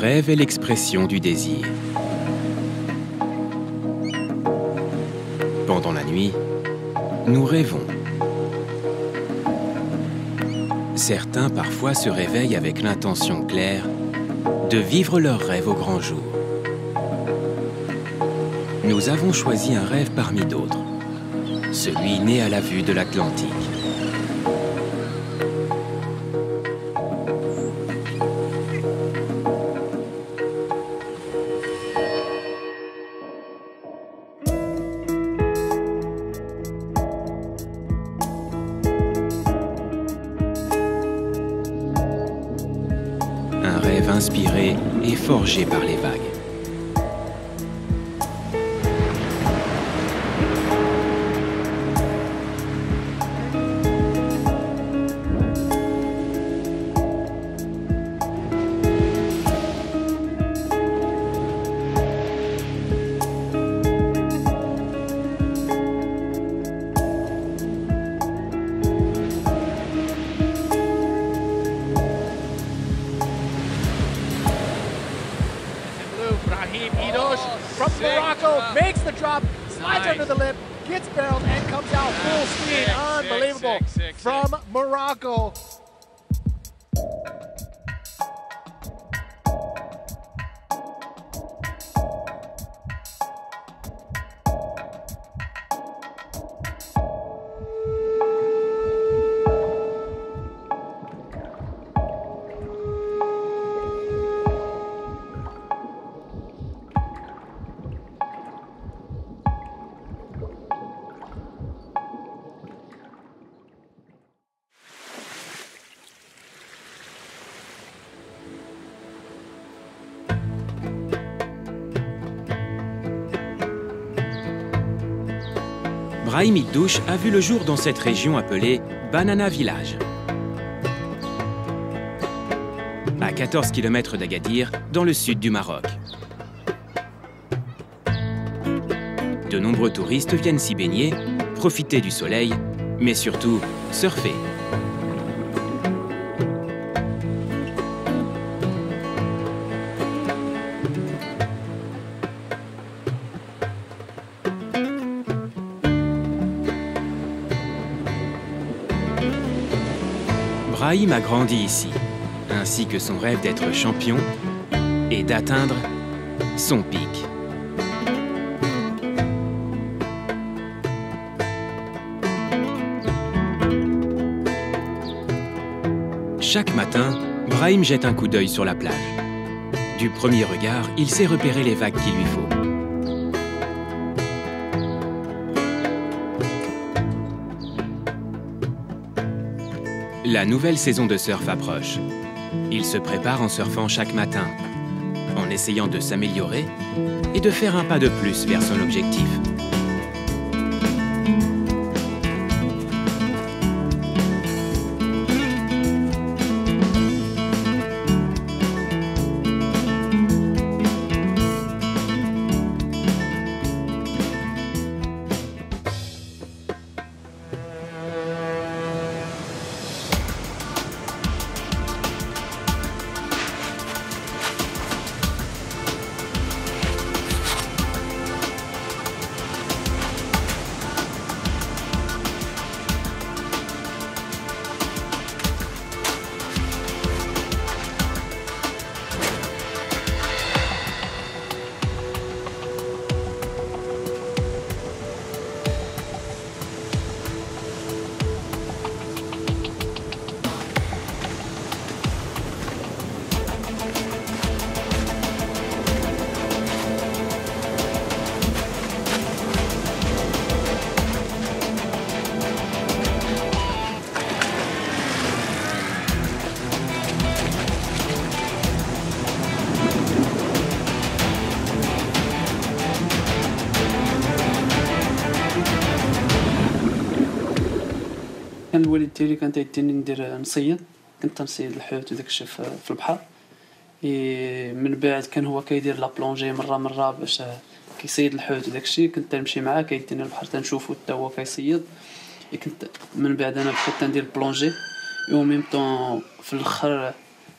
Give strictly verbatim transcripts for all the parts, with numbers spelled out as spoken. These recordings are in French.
rêve est l'expression du désir. Pendant la nuit, nous rêvons. Certains parfois se réveillent avec l'intention claire de vivre leur rêve au grand jour. Nous avons choisi un rêve parmi d'autres, celui né à la vue de l'Atlantique. Un rêve inspiré et forgé par les vagues. From Morocco, makes the drop, slides under the lip, gets barreled, and comes out full speed. Unbelievable from Morocco. Brahim Idouche a vu le jour dans cette région appelée Banana Village. À quatorze kilomètres d'Agadir, dans le sud du Maroc. De nombreux touristes viennent s'y baigner, profiter du soleil, mais surtout surfer. Brahim a grandi ici, ainsi que son rêve d'être champion et d'atteindre son pic. Chaque matin, Brahim jette un coup d'œil sur la plage. Du premier regard, il sait repérer les vagues qu'il lui faut. La nouvelle saison de surf approche. Il se prépare en surfant chaque matin, en essayant de s'améliorer et de faire un pas de plus vers son objectif. كان الوالد ديالي كان تيديني ندير نصيد، كنت تنصيد الحوت وداك الشيء في البحر. من بعد كان هو كيدير لا بلونجي مره مره باش كيصيد الحوت وداك الشيء، كنت تنمشي معاه كيديني البحر تنشوفو حتى هو كيصيد. كنت من بعد انا بقيت ندير بلونجي، و ميم طون في الاخر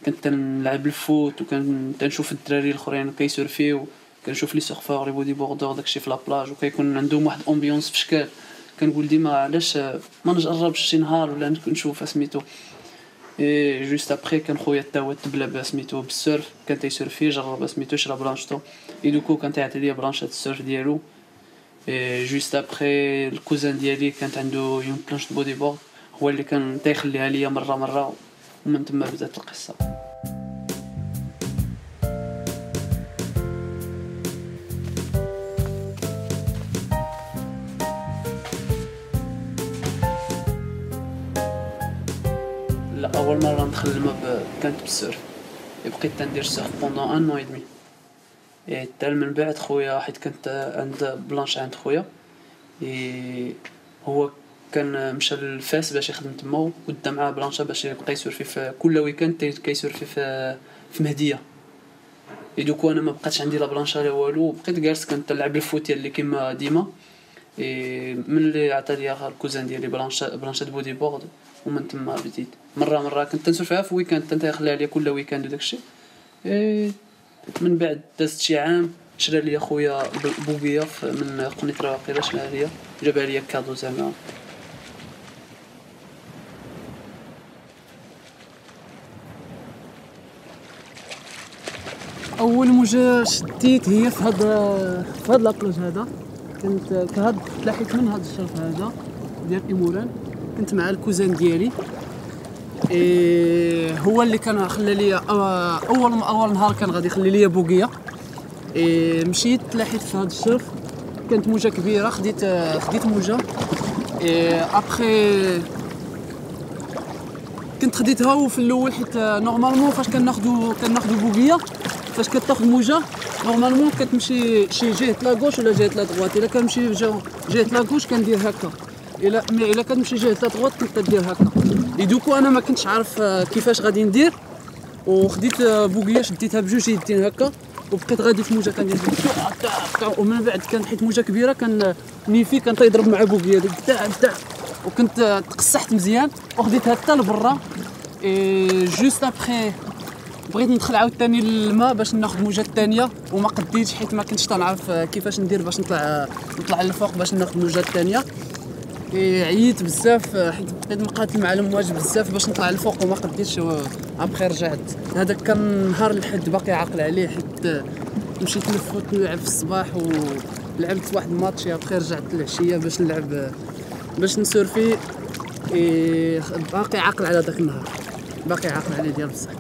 كنت نلعب الفوت وكنشوف الدراري الاخرين كيسورفيو، كنشوف لي سيرفور لي بودي بوردور داكشي في لابلاج وكيكون عندهم واحد امبيونس في شكل. كنقول ديما علاش ما نجربش شي نهار ولا نشوف سميتو. اي جوست ابري كان خويا تا هو تبلا سميتو بالسيرف، كان تيسورفي جرب سميتو شرا بلانشطو اي دوكو كان تيعطي ليا بلانشات السيرف ديالو. اي جوست ابري الكوزان ديالي كانت عنده يوم بلانش دو بودي بورد، هو اللي كان تيخليها ليا مره مره، ومن تما بدات القصه. لا اول مره ندخل الماء كانت بالسيرف، بقيت تندير سيرف بوندون ان نو اي دمي. اي حتى من بعد خويا حيت كنت عند بلانش عند خويا، اي هو كان مشى لفاس باش يخدم تما، ودا معاه بلانشا باش يبقى يسورفي في كل ويكاند كيسورفي في في مهديه. اي دوكو انا ما بقاتش عندي لا بلانشا لا والو، بقيت جالس كنت نلعب الفوت اللي كيما ديما. اي من اللي عطى لي الكوزان ديالي بلانشا بلانشا بودي بورد، ومن تما بديت مره مره كنت نسولفها في ويكاند، كنت نخليها ليا كل ويكاند وداكشي. اي من بعد دازت شي عام شرا لي خويا بوبيه من قنيطره واقيلا، شراها ليا جابها ليا كادو زعما. اول موجه شديت هي في هاد في هاد لابلاج هذا، كنت كهاد تلاحيت من هاد الشرف هذا ديال ايموران، كنت مع الكوزان ديالي. إيه هو اللي كان خلى لي اول اول نهار كان غادي يخلي لي بوقيه. إيه مشيت تلاحيت في هاد الشرف، كانت موجه كبيره، خديت خديت موجه. إيه ابخي كنت خديتها، وفي الاول حيت نورمالمون فاش كناخذوا كناخذوا بوقيه، فاش كتاخذ موجه نورمالمون كتمشي شي جهه لا غوش ولا جهه لا دغوات. الا كنمشي جهه لا غوش كندير هكا، الا مي الا كنمشي جهه لا دغوات كنت كدير هكا. اي دوكو انا ما كنتش عارف كيفاش غادي ندير، وخديت بوقيه شديتها بجوج يدين هكا، وبقيت غادي في موجه كندير ومن بعد كان حيت موجه كبيره كان نيفي كان تيضرب مع بوقيه تاع تاع، وكنت تقصحت مزيان وخديتها حتى لبرا. اي جوست ابخي بغيت ندخل عاوتاني للماء باش ناخذ موجه الثانيه، وما قديتش حيت ما كنتش تنعرف كيفاش ندير باش نطلع نطلع للفوق باش ناخذ موجه الثانيه. إيه عييت بزاف حيت بقيت مقاتل مع الامواج بزاف باش نطلع للفوق وما قديتش. ابخي رجعت. هذاك كان نهار الحد باقي عاقل عليه، حيت مشيت نفوت نلعب في الصباح ولعبت واحد الماتش. ابخي رجعت العشيه باش نلعب باش نسورفي. إيه باقي عاقل على داك النهار، باقي عاقل عليه ديال بصح.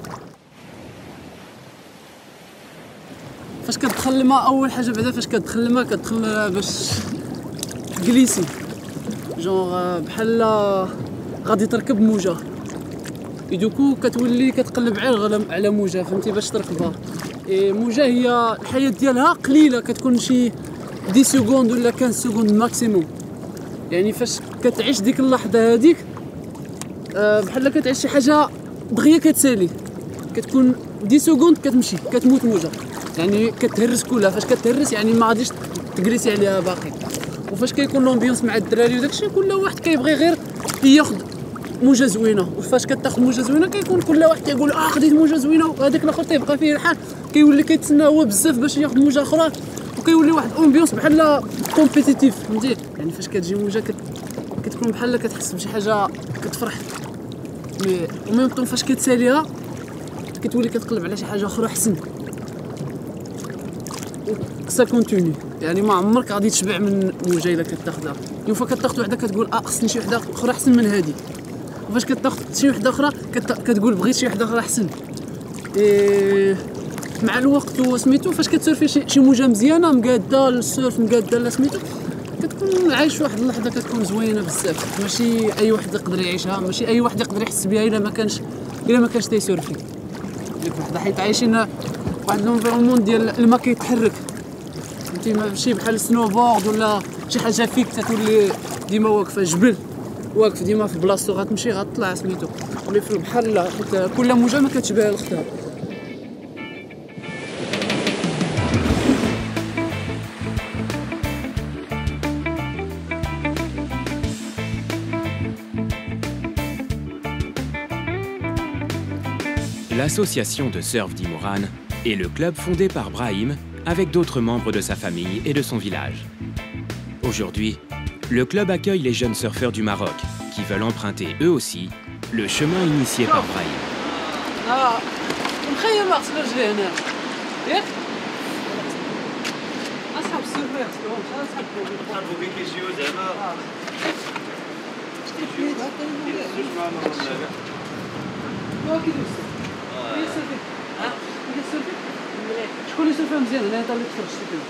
فاش كتدخل الماء اول حاجه بعدا فاش كتدخل الماء كتدخل باش تجليسي جونغ بحال غادي تركب موجه، دوكو كتولي كتقلب على على موجه فهمتي باش تركبها. اي موجه هي الحياه ديالها قليله، كتكون شي عشرة سكوند ولا خمسة سكوند ماكسيموم. يعني فاش كتعيش ديك اللحظه هذيك أه بحال كتعيش شي حاجه دغيا كتسالي، كتكون عشرة سكوند كتمشي كتموت موجه، يعني كتهرس كلها. فاش كتهرس يعني ما غاديش تجلسي عليها باقي. وفاش كيكون لومبيونس مع الدراري وداكشي كل واحد كيبغي غير ياخذ موجه زوينه، وفاش كتاخذ موجه زوينه كيكون كل واحد كيقول اه خديت موجه زوينه، وهذاك الاخر تيبقى فيه الحال كيولي كيتسنى هو بزاف باش ياخذ موجه اخرى، وكيولي واحد امبيونس بحال كومبيتيتيف فهمتي. يعني فاش كتجي موجه كت... كتكون بحال كتحس بشي حاجه كتفرح، مي وميم طون فاش كتساليها كتولي كتقلب على شي حاجه اخرى احسن. سا كونتيني يعني ما عمرك غادي تشبع من موجه الا كتاخذها. يوم فاش كتاخذ وحده كتقول اه خصني شي وحده اخرى احسن من هذه، وفاش كتاخذ شي وحده اخرى كت... كتقول بغيت شي وحده اخرى احسن. إيه مع الوقت وسميتو فاش كتسير شي شي موجه مزيانه مقاده السيرف مقاده لا سميتو كتكون عايش واحد اللحظه كتكون زوينه بزاف. ماشي اي واحد يقدر يعيشها، ماشي اي واحد يقدر يحس بها الا ما كانش الا ما كانش تيسيرفي ديك وحده، حيت عايشين واحد الانفيرونمون ديال الماء كيتحرك فهمتي، ماشي بحال السنوبورد ولا شي حاجه فيك تتولي ديما واقفه جبل واقف ديما في بلاصتو غتمشي غتطلع سميتو. ولي في البحر لا، حيت كل موجه ما كتشبه الاختها. L'association de surf d'Imouran est le club fondé par Brahim avec d'autres membres de sa famille et de son village. Aujourd'hui, le club accueille les jeunes surfeurs du Maroc qui veulent emprunter eux aussi le chemin initié par Brahim. Ah, مخيل ما غسلوش ليه هنا ياك اصحاب السوق ما يغسلوهمش اصحاب صاحبو كي كيجيو زعما ما كيدوز هي سيرفي ها هي سيرفي شكون اللي سيرفي مزيان انا هذا اللي تفرجت فيه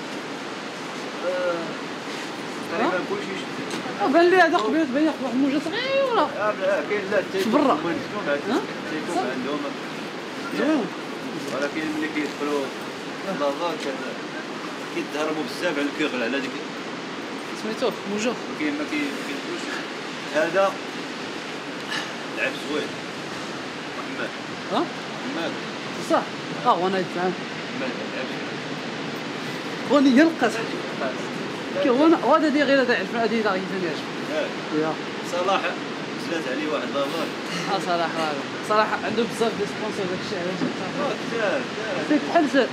تقريبا كلشي اه بان لي هذا قبيله تبان ياخذ واحد الموجه صغيره اه لا كاين لا التيكون برا. التيكون عندهم زوين ولكن ملي كيدخلوا لافاك كيتهربوا بزاف على الكيغل على ديك سميتو موجه كاين ما كيدخلوش هذا لعب زوين محمد ها محمد صح اه وانا يتعامل محمد لعب غني ينقص كي وانا وهذا دي غير هذا عرف هذه داغي ثاني عرف زوين يا صلاح سلات عليه واحد لافاك اه صراحه صراحه عنده بزاف ديال سبونسور داك الشيء علاش كثار فيك بحال سهل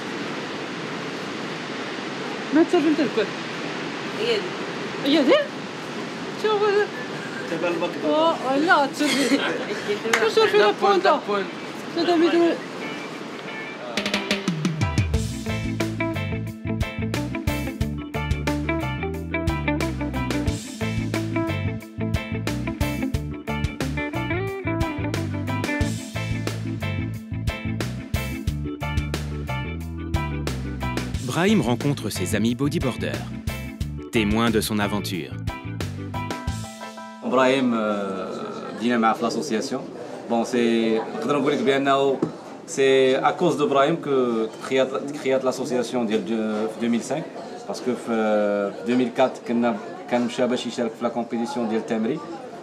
ما تسرفي انت الكل هي دي هي دي شوف هذا تبع الباك اه لا تسرفي تسرفي لا بونتا هذا ميدو Brahim rencontre ses amis bodyboarders, témoins de son aventure. ابراهيم بدينا معاه في لاسوسياسيون بون سي نقدر نقول لك بانه سي ا كوز دو ابراهيم كو كريات كريات لاسوسياسيون ديال في ألفين وخمسة باسكو في ألفين وأربعة كنا كان مشى باش يشارك في لا كومبيتيسيون ديال التمري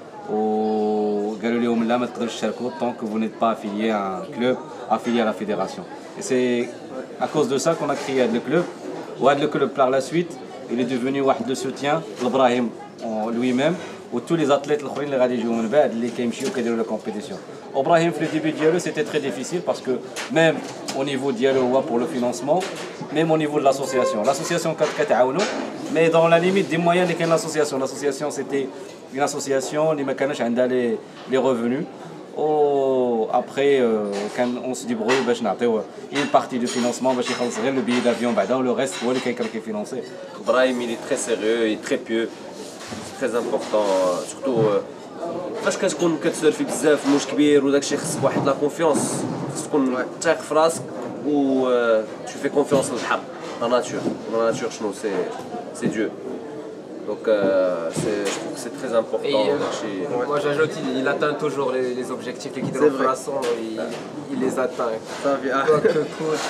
وقالوا لهم لا ما تقدروش تشاركوا طونك فو نيت با افيليي ان كلوب افيليي à la fédération et c'est à cause de ça qu'on a créé le club وهذا le club par la suite il est devenu واحد de soutien لابراهيم lui-même و tous les athlètes الاخرين اللي غادي يجيو من بعد اللي كيمشيو كيديروا لا كومبيتيسيون. ابراهيم في لو ديبي ديالو سيتي تري ديفيسيل باسكو ميم او نيفو ديالو هو بور لو فينانسمون ميم او نيفو دو لاسوسياسيون لاسوسياسيون كانت كتعاونو مي دون لا ليميت دي مويان اللي كاين لاسوسياسيون لاسوسياسيون سيتي اون اسوسياسيون اللي ما كانش عندها لي لي ريفونو او ابري كان اون سي ديبروي باش نعطيو اون بارتي دو فينانسمون باش يخلص غير لو بيي دافيون بعدا ولو ريست هو اللي كيكون كيفينونسي. Brahim il est très sérieux et très pieux. très important surtout فاش كتكون كتسيرفي بزاف موج كبير وداكشي خصك واحد لا كونفيونس خصك تكون تايق في راسك و tu fais confiance للبحر لا ناتور لا ناتور شنو سي سي ديو donc euh, c'est, je trouve que c'est très important. Et, euh, moi j'ajoute, il, il atteint toujours les, les objectifs qu'il donne au poisson, il, il les atteint. Quoi que coûte.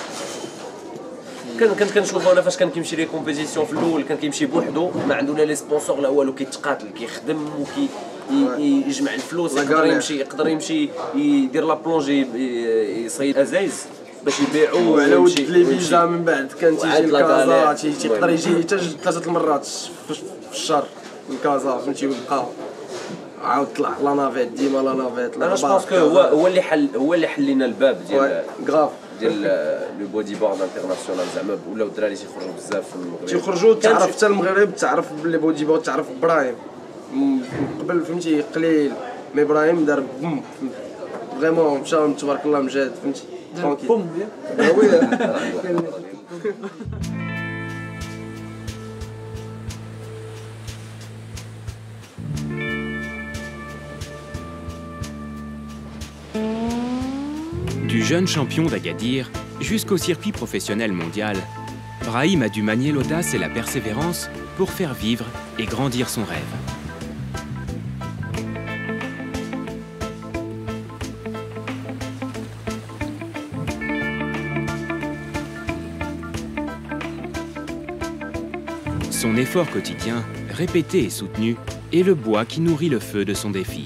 كان كنت كنشوف انا فاش كان كيمشي لي كومبيتيسيون في الاول كان كيمشي بوحدو ما عنده لا لي سبونسور لا والو كيتقاتل كيخدم وكي يجمع الفلوس يقدر يمشي يقدر يمشي يدير لا بلونجي يصيد ازايز باش يبيعوا على ود لي فيزا من بعد كان تيجي لكازا تيقدر يجي حتى ثلاثه المرات في الشهر لكازا فهمتي ويبقى عاود طلع لا نافيت ديما لا نافيت. انا جو بونس كو هو هو اللي حل هو اللي حل لنا الباب ديال غراف ديال لو بودي بورد انترناسيونال زعما ولاو الدراري تيخرجوا بزاف في المغرب تيخرجوا تعرف حتى المغرب تعرف بلي بودي بورد تعرف ابراهيم قبل فهمتي قليل مي ابراهيم دار بوم فريمون مشى تبارك الله مجاد فهمتي بوم Du jeune champion d'Agadir jusqu'au circuit professionnel mondial, Brahim a dû manier l'audace et la persévérance pour faire vivre et grandir son rêve. Son effort quotidien, répété et soutenu, est le bois qui nourrit le feu de son défi.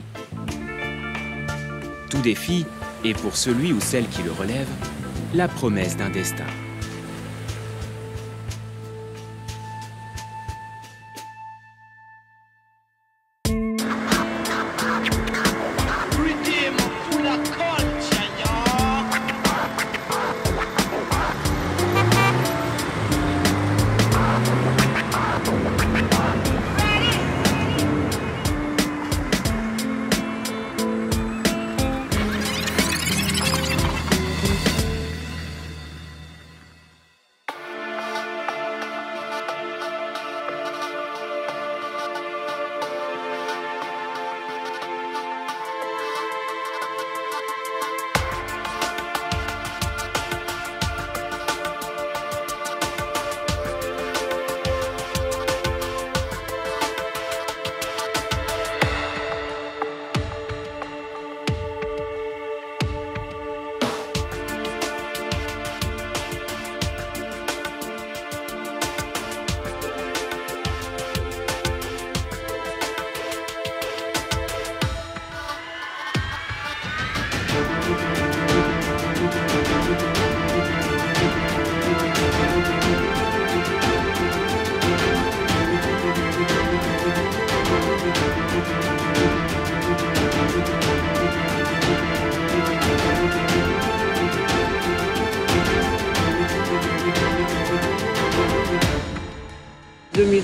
Tout défi est pour celui ou celle qui le relève la promesse d'un destin.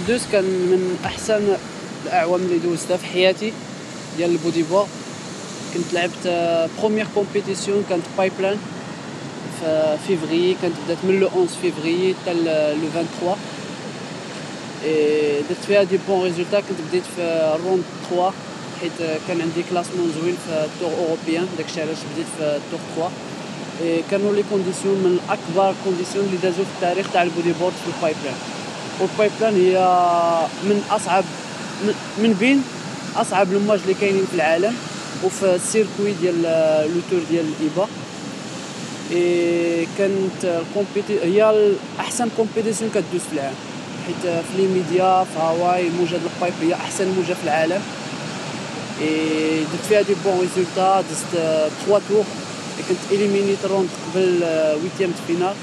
دوز كان من احسن الاعوام اللي دوزتها في حياتي ديال البودي بور. كنت لعبت بروميير كومبيتيسيون كانت بايبلان في فيفري، كانت بدات من لو أحد فيفري حتى لو ثلاثة وعشرين اي درت فيها دي بون ريزولتا. كنت بديت في روند ثلاثة حيت كان عندي كلاسمون زوين في التور اوروبيان، داكشي علاش بديت في التور ثلاثة. اي كانوا لي كونديسيون من اكبر كونديسيون اللي دازو في التاريخ تاع البودي بورد في البايبلان. والبايبلان هي من اصعب من بين اصعب لوماج اللي كاينين في العالم، وفي السيركوي ديال لو تور ديال الايبا. اي كانت الكومبيتي هي احسن كومبيتيسيون كدوز في العالم، حيت في لي ميديا في هاواي موجه ديال البايب هي احسن موجه في العالم. اي درت فيها دي بون ريزولتا، دزت ثلاثة تور، كنت اليمينيت روند قبل ويتيام فينال.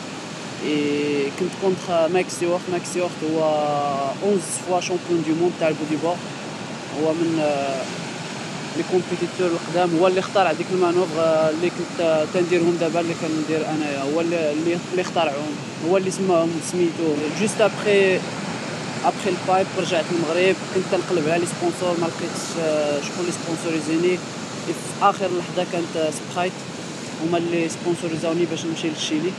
اي كنت كونتر ماكس ستيوارت. ماكس ستيوارت هو أحد عشر فوا شامبيون دو موند تاع البودي بور، هو من لي كومبيتيتور القدام، هو اللي اخترع ديك المانوفر اللي كنت تنديرهم دابا اللي كندير انايا، هو اللي اللي اخترعهم، هو اللي سماهم سميتو. جوست ابخي ابخي البايب رجعت للمغرب، كنت كنقلب على لي سبونسور، ما لقيتش شكون اللي سبونسوريزيني. في اخر لحظه كانت سبرايت هما اللي سبونسوريزاوني باش نمشي للشيلي.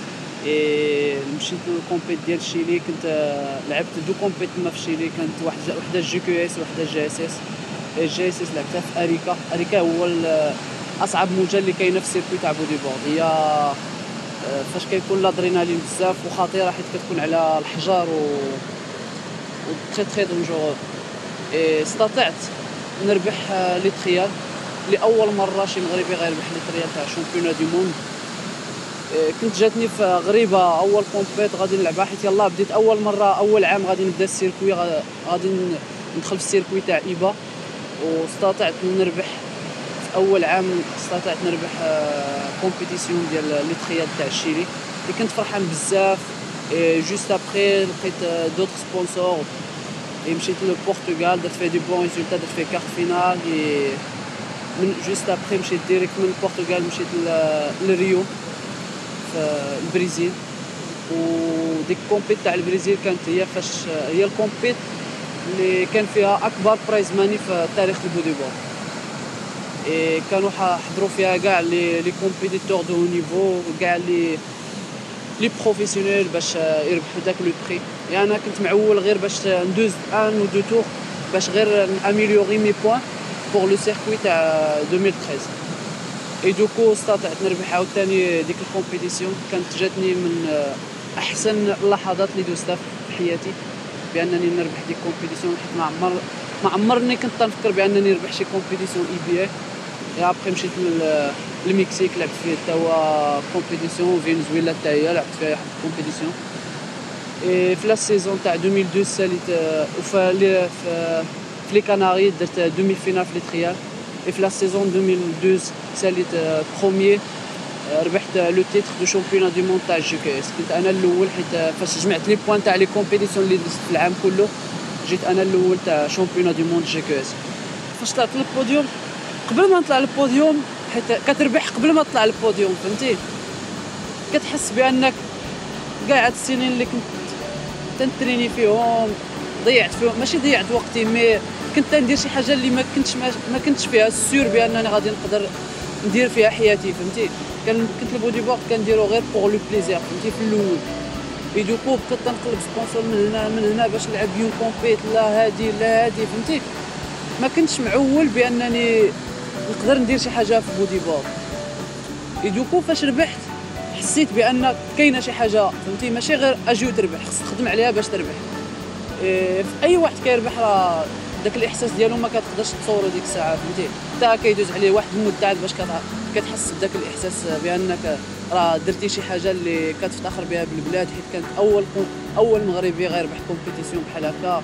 اي مشيت للكومبيت ديال الشيلي، كنت لعبت دو كومبيت تما في الشيلي، كانت واحده وحده جي كيو اس وحده جي اس اس. الجي اس اس لعبتها في اريكا. اريكا هو اصعب موجه اللي كاينه في السيركوي تاع بودي بورد، هي فاش كيكون الادرينالين بزاف وخطيره حيت كتكون على الحجر و و تري تري دونجورو. استطعت نربح لي تريال لاول مره شي مغربي غيربح لي تريال تاع شامبيون دي موند. كنت جاتني في غريبه اول كومبيت غادي نلعبها، حيت يلاه بديت اول مره اول عام غادي نبدا السيركوي، غادي ندخل في السيركوي تاع ايبا، واستطعت نربح في اول عام استطعت نربح كومبيتيسيون ديال لي تريال تاع الشيلي اللي كنت فرحان بزاف. جوست ابري لقيت دوطر سبونسور، مشيت للبرتغال درت فيه دي بون ريزولتا، درت فيه كارت فينال. من جوست ابري مشيت ديريكت من البرتغال مشيت لريو في البرازيل. وديك الكومبيت تاع البرازيل كانت هي فاش هي الكومبيت اللي كان فيها اكبر برايز ماني في تاريخ البودي بور. اي كانوا حضروا فيها كاع لي لي كومبيتيتور دو نيفو، كاع لي لي بروفيسيونيل باش يربحوا داك لو بري. يعني انا كنت معول غير باش ندوز ان و دو تور باش غير اميليوري مي بوين بور لو سيركوي تاع ألفين وثلاثة عشر. اي دوكو استطعت نربح عاوتاني ديك الكومبيتيسيون. كانت جاتني من احسن اللحظات اللي دوزتها في حياتي بانني نربح ديك الكومبيتيسيون، حيت ما عمر ما عمرني كنت تنفكر بانني نربح شي كومبيتيسيون اي بي اي. يا ابخي مشيت للمكسيك لعبت فيه حتى هو كومبيتيسيون، فنزويلا حتى هي لعبت فيها واحد الكومبيتيسيون. اي في لا سيزون تاع ألفين واثنين ساليت وفي لي في لي كاناري درت دومي فينال في لي تريال. اي في لا سيزون ألفين واثنين ساليت بروميير، ربحت لو تيتر دو شامبيون دو موند تاع الجي كي اس. كنت انا الاول حيت فاش جمعت لي بوين تاع لي كومبيتيسيون اللي دزت في العام كله جيت انا الاول تاع شامبيون دو موند جي كي اس. فاش طلعت للبوديوم قبل ما نطلع للبوديوم، حيت كتربح قبل ما تطلع للبوديوم فهمتي، كتحس بانك كاع هاد السنين اللي كنت تنتريني فيهم ضيعت فيهم، ماشي ضيعت وقتي مي كنت ندير شي حاجه اللي ما كنتش ما كنتش فيها سور بانني غادي نقدر ندير فيها حياتي فهمتي. كان كنت البودي بورد كنديرو غير بور لو بليزير فهمتي في الاول. اي دوكو بقيت تنقلب سبونسور من هنا من هنا باش نلعب يون كومبيت، لا هادي لا هادي فهمتي. ما كنتش معول بانني نقدر ندير شي حاجه في بودي بورد. اي دوكو فاش ربحت حسيت بان كاينه شي حاجه فهمتي، ماشي غير اجي وتربح، خصك تخدم عليها باش تربح. إيه في اي واحد كيربح راه داك الاحساس ديالو ما كتقدرش تصورو ديك الساعه فهمتي، حتى كيدوز عليه واحد المده باش كتحس بداك الاحساس بانك راه درتي شي حاجه اللي كتفتخر بها بالبلاد، حيت كانت اول اول مغربي غيربح كومبيتيسيون بحال هكا.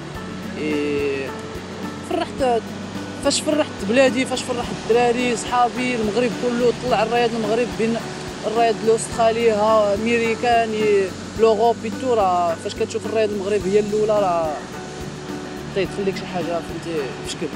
إيه فرحت فاش فرحت بلادي، فاش فرحت الدراري صحابي، المغرب كله طلع الرايد المغرب بين الرايد الاسترالي ها امريكاني لوروبي تو، راه فاش كتشوف الرايد المغرب هي الاولى راه تيدخل لك شي حاجه فهمتي بشكل.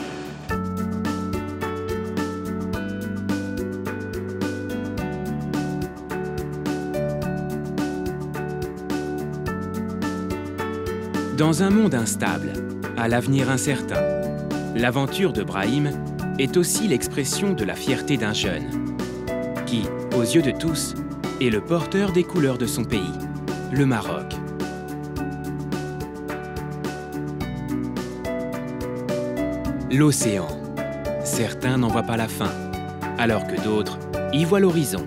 Dans un monde instable, à l'avenir incertain, l'aventure de Brahim est aussi l'expression de la fierté d'un jeune, qui, aux yeux de tous, est le porteur des couleurs de son pays, le Maroc. L'océan. Certains n'en voient pas la fin, alors que d'autres y voient l'horizon.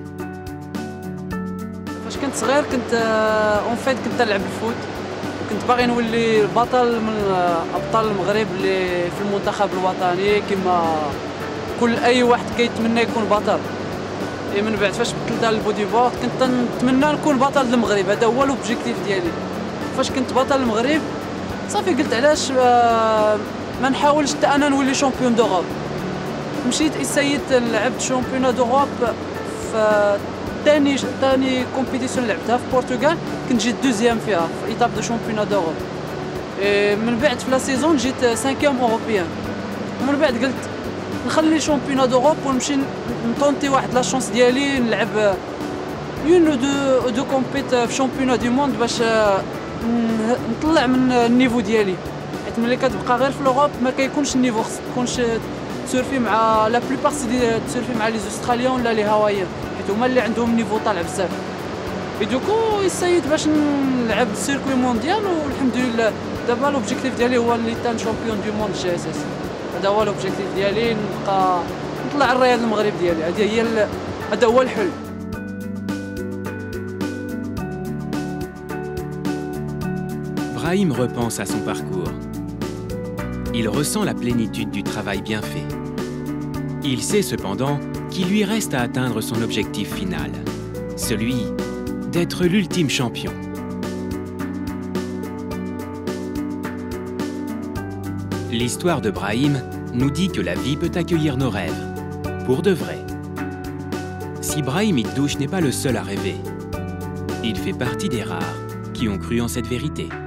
فاش كنت صغير كنت اون فيت كنت نلعب الفوت وكنت باغي نولي بطل من ابطال المغرب اللي في المنتخب الوطني كما كل اي واحد كيتمنى يكون بطل. من بعد فاش بدلت للبودي بورد كنت نتمنى نكون بطل المغرب، هذا هو لوبجيكتيف ديالي. فاش كنت بطل المغرب صافي قلت علاش ما نحاولش حتى انا نولي شامبيون دوروب. مشيت اسيت لعبت شامبيون دوروب في ثاني ثاني كومبيتيسيون لعبتها في البرتغال، كنت جيت دوزيام فيها في ايطاب دو شامبيون دوروب. من بعد في لا سيزون جيت سانكيام اوروبيان، ومن بعد قلت نخلي شامبيون دوروب ونمشي نطونتي واحد لا شونس ديالي نلعب اون دو دو كومبيت في شامبيون دو موند باش نطلع من النيفو ديالي، حيت ملي كتبقى غير في لوروب ما كيكونش النيفو، خصك تكونش تسورفي مع لا بلوبار سي تسورفي مع لي زوستراليان ولا لي هوايان، حيت هما اللي عندهم نيفو طالع بزاف. اي دوكو يسيد باش نلعب السيركوي مونديال، والحمد لله دابا لوبجيكتيف ديالي هو اللي تان شامبيون دو موند جي اس اس. هذا هو لوبجيكتيف ديالي، نبقى نطلع الرياض المغرب ديالي، هذه هي هذا هو الحلم. Brahim repense à son parcours. Il ressent la plénitude du travail bien fait. Il sait cependant qu'il lui reste à atteindre son objectif final, celui d'être l'ultime champion. L'histoire de Brahim nous dit que la vie peut accueillir nos rêves, pour de vrai. Si Brahim Ikdouche n'est pas le seul à rêver, il fait partie des rares qui ont cru en cette vérité.